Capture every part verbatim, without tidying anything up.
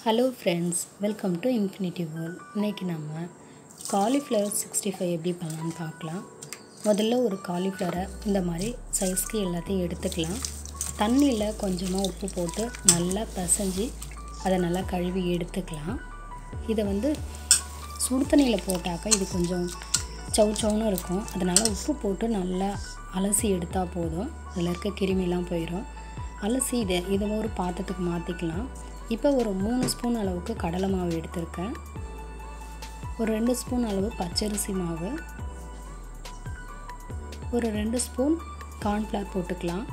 Hello friends, welcome to Infinity World. இன்னைக்கு நம்ம Cauliflower sixty-five எப்படி பண்ணலாம்னு பார்க்கலாம். முதல்ல ஒரு காலிஃப்ளவரை இந்த மாதிரி சைஸ்க்கு எல்லாத்தையும் எடுத்துக்கலாம். தண்ணியில் கொஞ்சமாக உப்பு போட்டு நல்லா பிசைஞ்சு அதை நல்லா கழுவி எடுத்துக்கலாம். இதை வந்து சுடு தண்ணியில் போட்டாக்கா இது கொஞ்சம் சவு சவுன்னு இருக்கும். அதனால் உப்பு போட்டு நல்லா அலசி எடுத்தால் போதும். அதில் இருக்க கிருமிலாம் போயிடும். அலசி இதை இதை ஒரு பாத்திரத்துக்கு மாற்றிக்கலாம். இப்போ ஒரு மூணு ஸ்பூன் அளவுக்கு கடலை மாவு எடுத்திருக்கேன். ஒரு ரெண்டு ஸ்பூன் அளவு பச்சரிசி மாவு, ஒரு ரெண்டு ஸ்பூன் கார்ன்ஃப்ளவர் போட்டுக்கலாம்.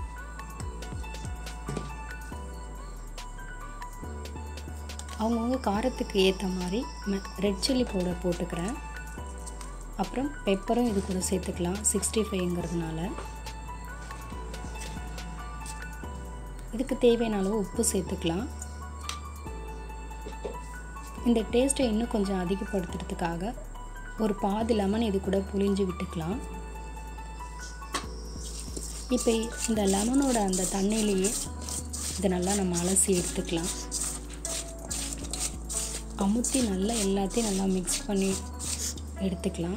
அவங்கவுங்க காரத்துக்கு ஏற்ற மாதிரி ரெட் சில்லி பவுடர் போட்டுக்கிறேன். அப்புறம் பெப்பரும் இது கூட சேர்த்துக்கலாம். சிக்ஸ்டி ஃபைவ்ங்கிறதுனால இதுக்கு தேவையான அளவு உப்பு சேர்த்துக்கலாம். இந்த டேஸ்ட்டை இன்னும் கொஞ்சம் அதிகப்படுத்துறதுக்காக ஒரு பாதி லெமன் இது கூட புழிஞ்சு விட்டுக்கலாம். இப்போ இந்த லெமனோட அந்த தண்ணியிலேயே இதை நல்லா நம்ம அலசி எடுத்துக்கலாம். அமுத்தி நல்லா எல்லாத்தையும் நல்லா மிக்ஸ் பண்ணி எடுத்துக்கலாம்.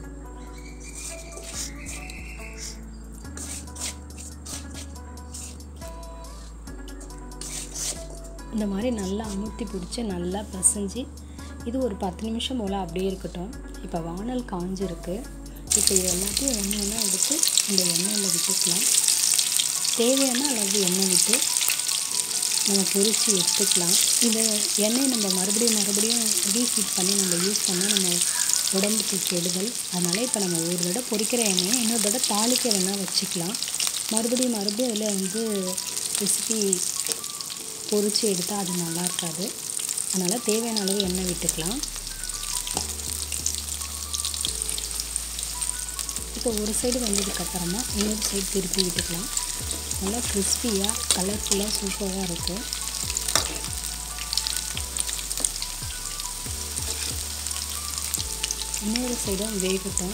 இந்த மாதிரி நல்லா அமுத்தி பிடிச்சி நல்லா பிசைஞ்சு இது ஒரு பத்து நிமிஷம் போல் அப்படியே இருக்கட்டும். இப்போ வானல் காஞ்சிருக்கு. இப்போ இது எல்லாத்தையும் ஒன்று ஒன்றா எடுத்து இந்த எண்ணெயில் விட்டுக்கலாம். தேவையான அளவு எண்ணெய் விட்டு நம்ம பொரித்து எடுத்துக்கலாம். இந்த எண்ணெயை நம்ம மறுபடியும் மறுபடியும் ரீஹீட் பண்ணி நம்ம யூஸ் பண்ணால் நம்ம உடம்புக்கு கெடுதல். அதனால் இப்போ நம்ம ஒரு தடவை பொரிக்கிற எண்ணெயை இன்னொரு தடவை தாளிக்க வேணால் வச்சுக்கலாம். மறுபடியும் மறுபடியும் அதில் வந்து ரெசிபி பொரித்து எடுத்தால் அது நல்லா இருக்காது. அதனால் தேவையான அளவு எண்ணெய் விட்டுக்கலாம். இப்போ ஒரு சைடு வந்ததுக்கப்புறமா இன்னொரு சைடு திருப்பி விட்டுக்கலாம். நல்லா கிறிஸ்பியாக கலர்ஃபுல்லாக சூப்பராக இருக்குது. இன்னொரு சைடும் வேகட்டும்.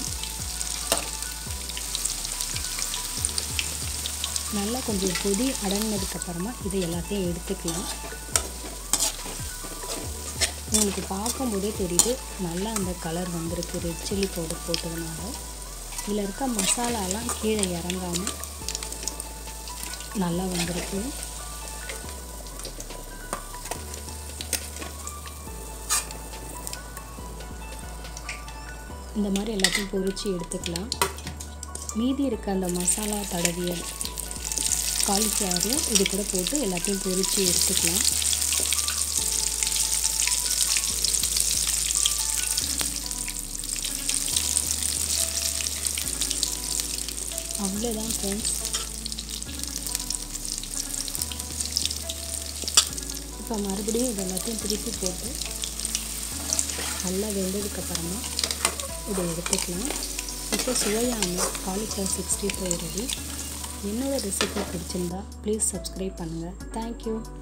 நல்லா கொஞ்சம் கொதி அடங்கினதுக்கப்புறமா இதை எல்லாத்தையும் எடுத்துக்கலாம். உங்களுக்கு பார்க்கும்போதே தெரியுது நல்லா அந்த கலர் வந்திருக்கு. ரெட் சில்லி பவுடர் போட்டதுனால இதில் இருக்க மசாலாலாம் கீழே இறங்காமல் நல்லா வந்திருக்கு. இந்த மாதிரி எல்லாத்தையும் பொரித்து எடுத்துக்கலாம். மீதி இருக்க அந்த மசாலா தடவிய காலிஃப்ளவரையும் இது கூட போட்டு எல்லாத்தையும் பொரித்து எடுத்துக்கலாம். அவ்வளோதான் ஃப்ரெண்ட்ஸ். இப்போ மறுபடியும் இது எல்லாத்தையும் திருப்பி போட்டு நல்லா வெந்ததுக்கப்புறமா இதை எடுத்துக்கலாம். இப்போ சுவையான காலிஃப்ளவர் சிக்ஸ்டி ஃபைவ் ரெடி. என்னோடய ரெசிபி பிடிச்சிருந்தா ப்ளீஸ் சப்ஸ்கிரைப் பண்ணுங்கள். தேங்க்யூ.